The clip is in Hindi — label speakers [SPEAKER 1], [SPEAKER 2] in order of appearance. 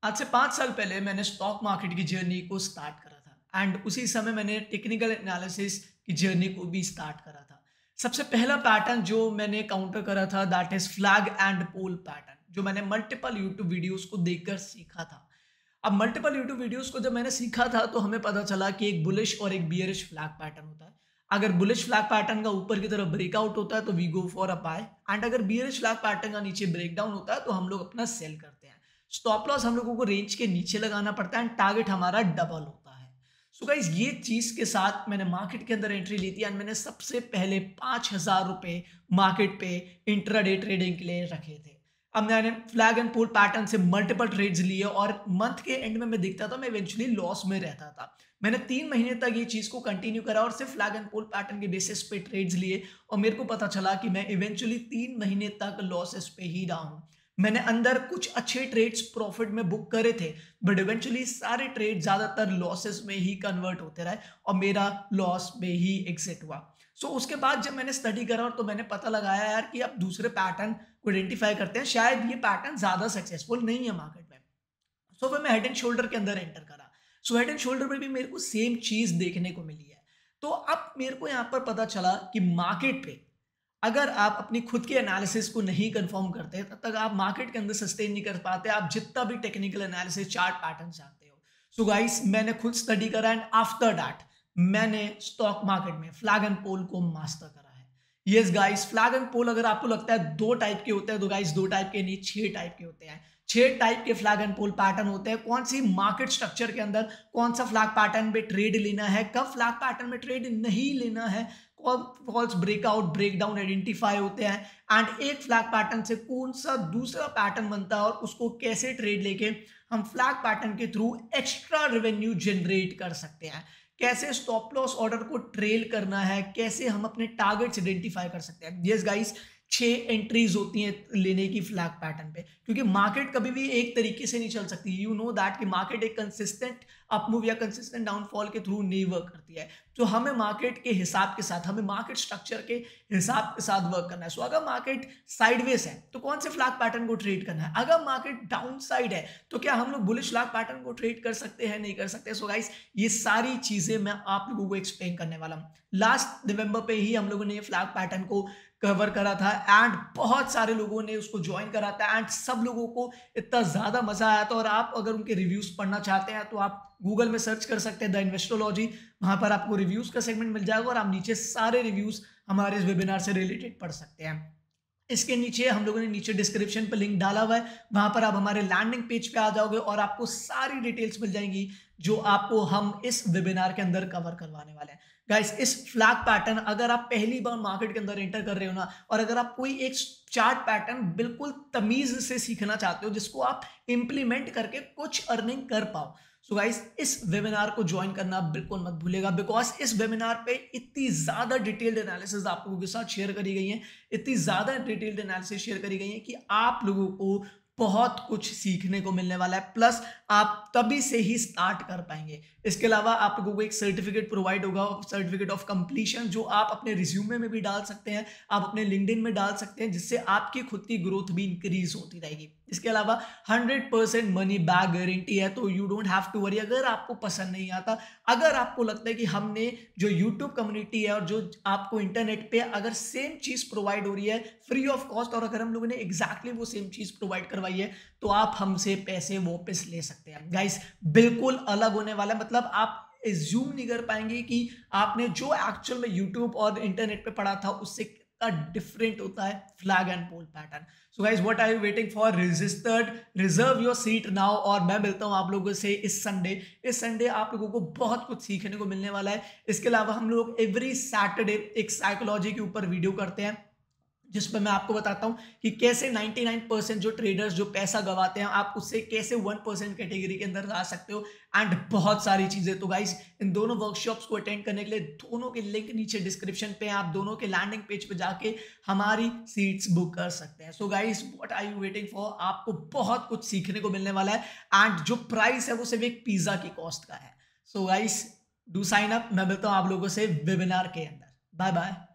[SPEAKER 1] आज से 5 साल पहले मैंने स्टॉक मार्केट की जर्नी को स्टार्ट करा था एंड उसी समय मैंने टेक्निकल एनालिसिस की जर्नी को भी स्टार्ट करा था। सबसे पहला पैटर्न जो मैंने काउंटर करा था that is flag and pole pattern, जो मैंने मल्टीपल यूट्यूब वीडियोस को देखकर सीखा था। अब मल्टीपल यूट्यूब वीडियोस को जब मैंने सीखा था तो हमें पता चला कि एक बुलिश और एक बियरिश फ्लैग पैटर्न होता है। अगर बुलिश फ्लैग पैटर्न का ऊपर की तरफ ब्रेकआउट होता है तो we go for a buy, and अगर बियरिश फ्लैग पैटर्न का नीचे ब्रेकडाउन होता है तो हम लोग अपना सेल करते हैं। स्टॉप लॉस हम लोगों को रेंज के नीचे लगाना पड़ता है एंड टारगेट हमारा डबल होता है। सो गाइस, ये चीज के साथ मैंने मार्केट के अंदर एंट्री ली थी एंड मैंने सबसे पहले 5,000 रुपए मार्केट पे इंट्राडे ट्रेडिंग के लिए रखे थे। अब मैंने फ्लैग एंड पोल पैटर्न से मल्टीपल ट्रेड्स लिए और मंथ के एंड में मैं देखता था मैं इवेंचुअली लॉस में रहता था। मैंने 3 महीने तक ये चीज को कंटिन्यू करा और सिर्फ फ्लैग एंड पोल पैटर्न के बेसिस पे ट्रेड्स लिए और मेरे को पता चला कि मैं इवेंचुअली 3 महीने तक लॉसेस पे ही रहा हूं। मैंने अंदर कुछ अच्छे ट्रेड्स प्रॉफिट में बुक करे थे, बट इवेंचुअली सारे ट्रेड ज्यादातर लॉसेस में ही कन्वर्ट होते रहे और मेरा लॉस में ही एग्जिट हुआ। सो उसके बाद जब मैंने स्टडी करा तो मैंने पता लगाया यार कि अब दूसरे पैटर्न को आइडेंटिफाई करते हैं, शायद ये पैटर्न ज्यादा सक्सेसफुल नहीं है मार्केट में। सो फिर मैं हेड एंड शोल्डर के अंदर एंटर करा। सो हेड एंड शोल्डर में भी मेरे को सेम चीज देखने को मिली है। तो अब मेरे को यहाँ पर पता चला कि मार्केट पे अगर आप अपनी खुद के एनालिसिस को नहीं कंफर्म करते तब तक आप मार्केट के अंदर सस्टेन नहीं कर पाते, आप जितना भी टेक्निकल एनालिसिस चार्ट पैटर्न चाहते हो। सो गाइस, मैंने खुद स्टडी करा एंड आफ्टर दैट मैंने स्टॉक मार्केट में फ्लैग एंड पोल को मास्टर करा है। Yes guys, flag and pole अगर आपको लगता है दो टाइप के होते हैं तो गाइस दो टाइप के नहीं, 6 टाइप के होते हैं। 6 टाइप के फ्लैग एंड पोल पैटर्न होते हैं। कौन सी मार्केट स्ट्रक्चर के अंदर कौन सा फ्लैग पैटर्न में ट्रेड लेना है, कब फ्लैग पैटर्न में ट्रेड नहीं लेना है, फॉल्स ब्रेकआउट ब्रेकडाउन आइडेंटिफाई होते हैं एंड एक फ्लैग पैटर्न से कौन सा दूसरा पैटर्न बनता है और उसको कैसे ट्रेड लेके हम फ्लैग पैटर्न के थ्रू एक्स्ट्रा रेवेन्यू जनरेट कर सकते हैं, कैसे स्टॉप लॉस ऑर्डर को ट्रेल करना है, कैसे हम अपने टारगेट्स आइडेंटिफाई कर सकते हैं। यस गाइस, 6 एंट्रीज होती हैं लेने की फ्लैग पैटर्न पे, क्योंकि मार्केट कभी भी एक तरीके से नहीं चल सकती। यू नो दैट कि मार्केट एक कंसिस्टेंट अपमूव या कंसिस्टेंट डाउनफॉल के थ्रू नहीं वर्क करती है। तो हमें मार्केट के हिसाब के साथ, हमें मार्केट स्ट्रक्चर के हिसाब के साथ वर्क करना है। सो अगर मार्केट साइडवेज है तो कौन से फ्लैग पैटर्न को ट्रेड करना है, अगर मार्केट डाउन साइड है तो क्या हम लोग बुलिश फ्लैग पैटर्न को ट्रेड कर सकते हैं, नहीं कर सकते। सो गाइस, ये सारी चीजें मैं आप लोगों को एक्सप्लेन करने वाला हूँ। लास्ट नवंबर पे ही हम लोगों ने ये फ्लैग पैटर्न को कवर करा था एंड बहुत सारे लोगों ने उसको ज्वाइन करा था एंड सब लोगों को इतना ज्यादा मजा आया था। और आप अगर उनके रिव्यूज पढ़ना चाहते हैं तो आप गूगल में सर्च कर सकते हैं द इन्वेस्टोलॉजी, वहां पर आपको रिव्यूज का सेगमेंट मिल जाएगा और आप नीचे सारे रिव्यूज हमारे इस वेबिनार से रिलेटेड पढ़ सकते हैं। इसके नीचे हम लोगों ने नीचे डिस्क्रिप्शन पर लिंक डाला हुआ है, वहां पर आप हमारे लैंडिंग पेज पे आ जाओगे और आपको सारी डिटेल्स मिल जाएंगी जो आपको हम इस वेबिनार के अंदर कवर करवाने वाले हैं। गाइस, इस फ्लैग पैटर्न अगर आप पहली बार मार्केट के अंदर एंटर कर रहे हो ना, और अगर आप कोई एक चार्ट पैटर्न बिल्कुल तमीज से सीखना चाहते हो जिसको आप इंप्लीमेंट करके कुछ अर्निंग कर पाओ, सो गाइस इस वेबिनार को ज्वाइन करना बिल्कुल मत भूलेगा, बिकॉज इस वेबिनार पे इतनी ज्यादा डिटेल्ड एनालिसिस आप लोगों के साथ शेयर करी गई है, इतनी ज्यादा डिटेल्ड एनालिसिस शेयर करी गई है कि आप लोगों को बहुत कुछ सीखने को मिलने वाला है, प्लस आप तभी से ही स्टार्ट कर पाएंगे। इसके अलावा आप लोगों को एक सर्टिफिकेट प्रोवाइड होगा, सर्टिफिकेट ऑफ कंप्लीशन, जो आप अपने रिज्यूमे में भी डाल सकते हैं, आप अपने लिंक्डइन में डाल सकते हैं, जिससे आपकी खुद की ग्रोथ भी इंक्रीज होती रहेगी। इसके अलावा 100% मनी बैक गारंटी है, तो you don't have to worry अगर आपको पसंद नहीं आता। अगर आपको लगता है कि हमने जो यूट्यूब कम्युनिटी है और जो आपको इंटरनेट पे अगर सेम चीज प्रोवाइड हो रही है फ्री ऑफ कॉस्ट, और अगर हम लोगों ने एग्जैक्टली वो सेम चीज प्रोवाइड करवाई है, तो आप हमसे पैसे वापस ले सकते हैं। गाइस, बिल्कुल अलग होने वाला है, मतलब आप एज्यूम नहीं कर पाएंगे कि आपने जो एक्चुअल में यूट्यूब और इंटरनेट पे पढ़ा था उससे कितना डिफरेंट होता है flag and pole pattern. So guys, what are you waiting for? Registered, reserve your seat now. और मैं मिलता हूं आप लोगों से इस संडे आप लोगों को बहुत कुछ सीखने को मिलने वाला है। इसके अलावा हम लोग एवरी सैटरडे एक साइकोलॉजी के ऊपर वीडियो करते हैं, जिसमें मैं आपको बताता हूं कि कैसे 99% जो ट्रेडर्स जो पैसा गवाते हैं, आप उससे कैसे 1% कैटेगरी के अंदर आ सकते हो एंड बहुत सारी चीजें। तो गाइस, इन दोनों वर्कशॉप्स को अटेंड करने के लिए दोनों के लिंक नीचे डिस्क्रिप्शन पे, आप दोनों के लैंडिंग पेज पे जाके हमारी सीट्स बुक कर सकते हैं। So guys, what are you waiting for? आपको बहुत कुछ सीखने को मिलने वाला है एंड जो प्राइस है वो सिर्फ एक पिज्जा की कॉस्ट का है। So guys, do sign up. मैं मिलता हूं आप लोगों से वेबिनार के अंदर। Bye bye.